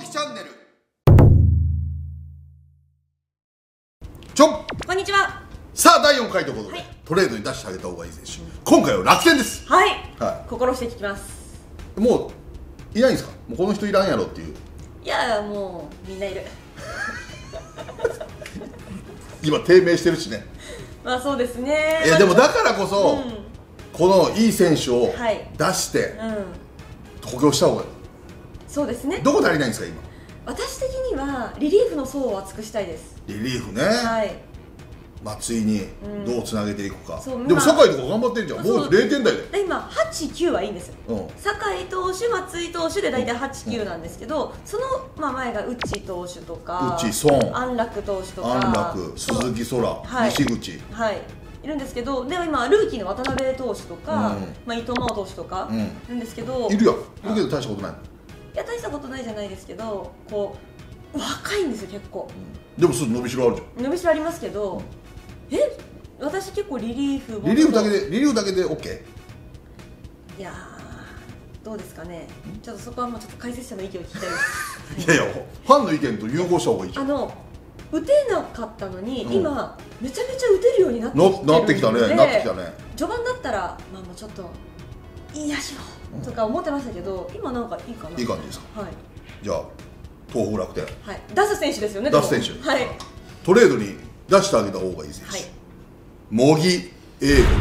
きチャンネル。 こんにちは。 さあ第4回ということで、 はい、 トレードに出してあげた方がいい選手、今回は楽天です。 はい、 はい、 心して聞きます。 もういないんですか？もうこの人いらんやろっていう。 いやもうみんないる。 今低迷してるしね。 まあそうですね。 でもだからこそ、このいい選手を出して、補強した方がいい。 そうですね。 どこ足りないんですか今？ 私的にはリリーフの層を厚くしたいです。 リリーフね。 はい。 松井にどうつなげていくか。でも酒井とか頑張ってんじゃん。もう0点台で。 今8、9はいいんですよ。酒井投手、松井投手で大体8、9なんですけど、その前が内投手とか、安楽投手とか、 安楽、鈴木空、西口。 はい。いるんですけど、でも今ルーキーの渡辺投手とか、伊藤真央投手とかいるんですけど、 いるやん。いるけど大したことない。 いや大したことないじゃないですけど、こう若いんですよ結構。 でもすぐ伸びしろあるじゃん。 伸びしろありますけど、私結構リリーフだけで OK？ いやどうですかね。ちょっとそこはもうちょっと解説者の意見を聞きたいです。 いやいや、ファンの意見と融合した方がいいじゃん。 打てなかったのに、今めちゃめちゃ打てるようになってきたね。序盤だったらもうちょっといいやしろとか思ってましたけど、今なんかいいかな。 いい感じですか。はい。じゃあ東北楽天、 はい、出す選手ですよね。 出す選手、 はい、 トレードに出してあげた方がいい選手、茂木英吾。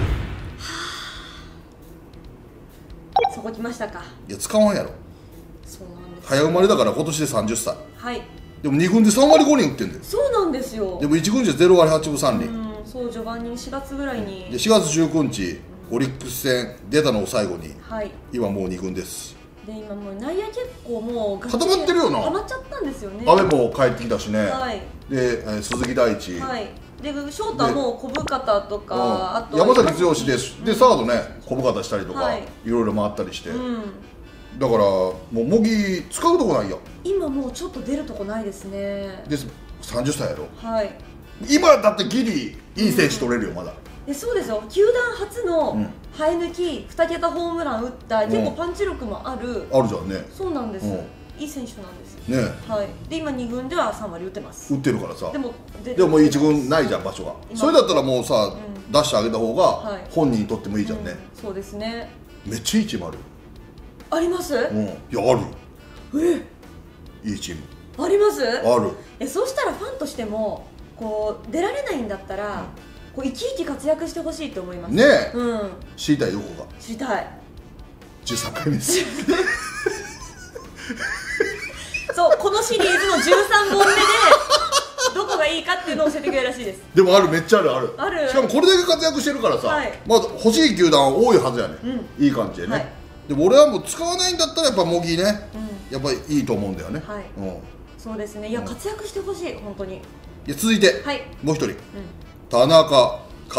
そこ来ましたか。 いや使わんやろ。 そうなんです。 早生まれだから今年で30歳。 はい。 でも2軍で3割5厘打ってんだよ。 そうなんですよ。 でも1軍じゃ0割8分3厘。 そう序盤に4月ぐらいに。 で4月19日、オリックス戦出たのを最後に、今もう2軍です。 で今もう内野結構もう固まってるよな。 固まっちゃったんですよね。 阿部も帰ってきたしね。で鈴木大地。 でショートはもう小深田とか、あと山崎剛です。でサードね小深田したりとかいろいろ回ったりして。だからもう茂木使うとこないよ。 今もうちょっと出るとこないですね。 で30歳やろ。 はい。 今だってギリいい選手取れるよまだ。 そうですよ。球団初の生え抜き2桁ホームラン打った結構パンチ力もあるじゃんね。 そうなんです。いい選手なんですね。 はい。で今2軍では3割打ってます。 打ってるからさ。でも 1 軍ないじゃん場所が。それだったらもうさ出してあげた方が本人にとってもいいじゃんね。 そうですね。 めっちゃいいチームあるよ。あります？いやあるよ。いいチームあります？ ある。 そうしたらファンとしてもこう出られないんだったらこう生き生き活躍してほしいと思いますね。知りたいどこが知りたい。 13回目です。 そうこのシリーズの13本目でどこがいいかっていうのを教えてくれるらしいです。 でもめっちゃある。しかもこれだけ活躍してるからさ、まだ欲しい球団多いはずやね。いい感じでね。でも俺はもう使わないんだったらやっぱ茂木ね、やっぱりいいと思うんだよね。 そうですね。いや活躍してほしい本当に。 続いてもう一人、田中和樹、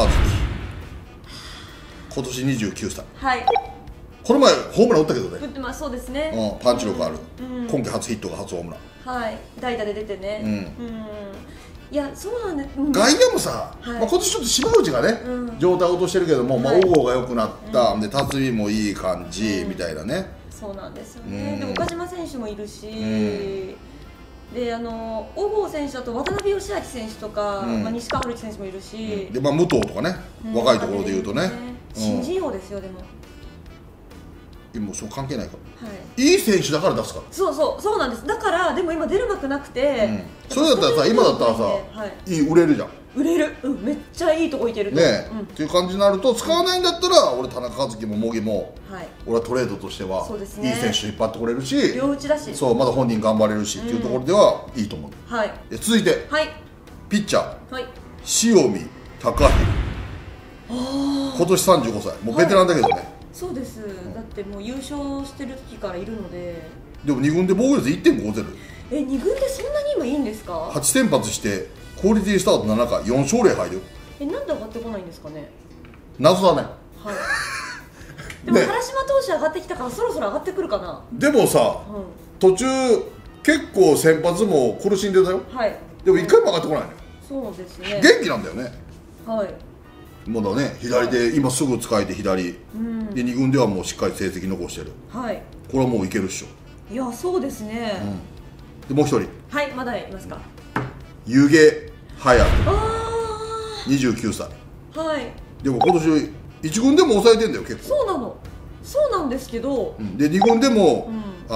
今年29歳。この前ホームラン打ったけどね。 打ってます。そうですね。 パンチ力ある。今季初ヒットが初ホームラン。代打で出てね。いやそうなんです。 外野もさ、今年ちょっと島内がね状態落としてるけども、小郷が良くなったで辰巳もいい感じみたいなね。 そうなんですよね。で岡島選手もいるし、で小郷選手だと渡辺義明選手とか西川春樹選手もいるし、 で武藤とかね、若いところでいうとね新人王ですよ。でももうそう関係ないから、いい選手だから出すから。 そうなんです。だからでも今出る幕なくて、 それだったらさ今だったらさ売れるじゃん。売れる。 めっちゃいいとこいけるとねっていう感じになると、使わないんだったら俺田中和樹も茂木も俺はトレードとしてはいい選手引っ張ってこれるし、 両打ちだし、 まだ本人頑張れるしっていうところではいいと思う。続いてピッチャー塩見隆弘、今年35歳、もうベテランだけどね。 そうです。だってもう優勝してる時からいるので。 でも2軍で防御率 1.50。 2軍でそんなに今いいんですか ？8先発してクオリティスタート7回4勝0敗でよ。 なんで上がってこないんですかね。 謎だね。 でも原島投手上がってきたからそろそろ上がってくるかな。 でもさ、途中結構先発も苦しんでたよ。でも1回も上がってこないのよ。 そうですね。 元気なんだよね。まだね、左で今すぐ使えて左で2軍ではもうしっかり成績残してる。これはもういけるっしょ。 いやそうですね。 でもう一人、 はい、まだいますか。 湯気隼人、29歳。 はい。 でも今年1軍でも抑えてんだよ結構。 そうなの、そうなんですけど、 で2軍でも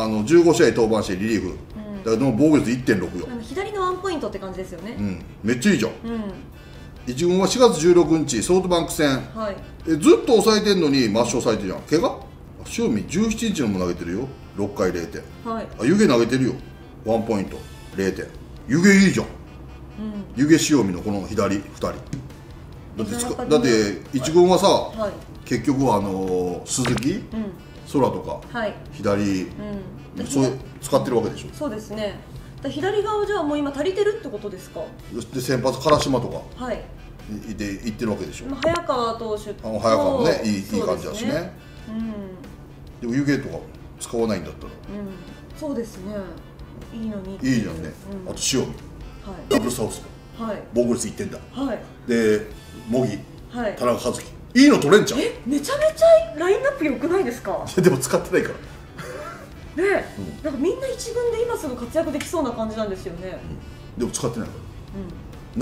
15試合登板してリリーフだけど防御率 1.6 よ。 左のワンポイントって感じですよね。 めっちゃいいじゃん。1軍は4月16日ソフトバンク戦、ずっと抑えてんのに抹消されてるじゃん。怪我塩見17日のも投げてるよ、6回0点。湯気投げてるよ、ワンポイント0点。湯気いいじゃん。湯気塩見のこの左2人だって1軍はさ、結局は鈴木空とか左そう使ってるわけでしょ。 そうですね。左側じゃあもう今足りてるってことですか。 で先発唐島とかでいってるわけでしょ。 早川投手と早川もねいい感じだしね。でも湯気とか使わないんだったらそうですね、いいのに。 いいじゃんね。あと塩見ダブルサウスポー防御率1点だ。で茂木田中和樹いいの取れんじゃん。 めちゃめちゃラインナップ良くないですか。 でも使ってないからね。なんかみんな一軍で今すぐ活躍できそうな感じなんですよね。 でも使ってないから、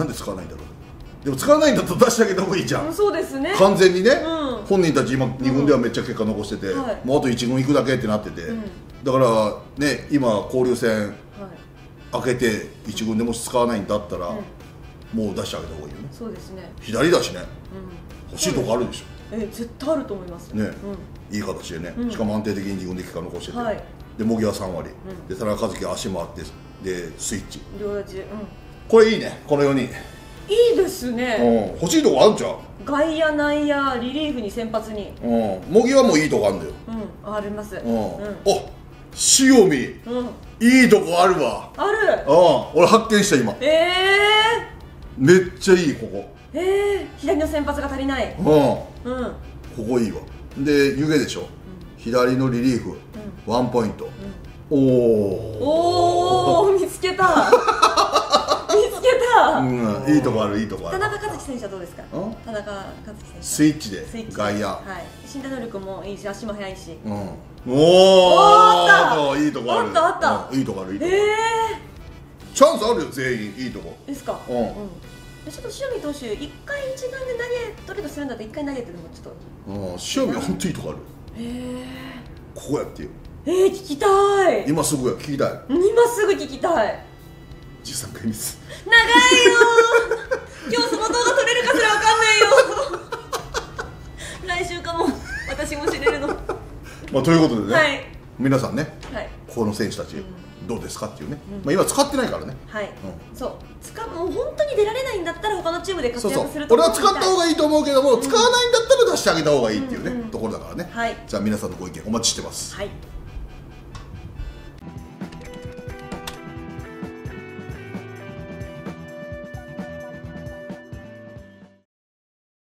なんで使わないんだろう。でも使わないんだったら出してあげた方がいいじゃん。 そうですね、 完全にね。本人たち今2軍ではめっちゃ結果残してて、もうあと1軍行くだけってなってて、だからね今交流戦開けて1軍でもし使わないんだったらもう出してあげた方がいいよね。 そうですね、 左だしね、欲しいとこあるでしょ。 絶対あると思いますね。 いい形でね、しかも安定的に2軍で結果残してて、で茂木は3割で田中和樹は足もあってでスイッチ両立、 これいいね。この4人いいですね。 欲しいとこあるじゃん。 外野内野リリーフに先発に茂木はもういいとこあるんだよ。 あります。 塩見いいとこあるわ。 ある。 俺発見した今。めっちゃいいここ。 左の先発が足りない。 ここいいわ。で湯気でしょ、左のリリーフワンポイント。 おお、見つけた見つけた。 いいとこある、いいとこある。 田中和樹選手はどうですか。田中和樹選手スイッチで外野、 身体能力もいいし足も速いし。 おお、いいとこある。 あったいいとこある、いいとこある。チャンスあるよ全員。いいとこですか。ちょっと塩見投手1回一軍で投げ取れとするんだったら1回投げてでもちょっと。 塩見は本当いいとこある。ここやってよ。 聞きたい。 今すぐや、聞きたい。 今すぐ聞きたい。 13回ミス。 長いよ今日その動画撮れるかすらわかんないよ来週かも私も知れるのということでね、皆さんね、この選手たちどうですかっていうね。今使ってないからね。そうもう本当に出られないんだったら他のチームで活躍すると。 俺は使った方がいいと思うけども、使わないんだったら出してあげた方がいいっていうねところだからね。じゃあ皆さんのご意見お待ちしてます。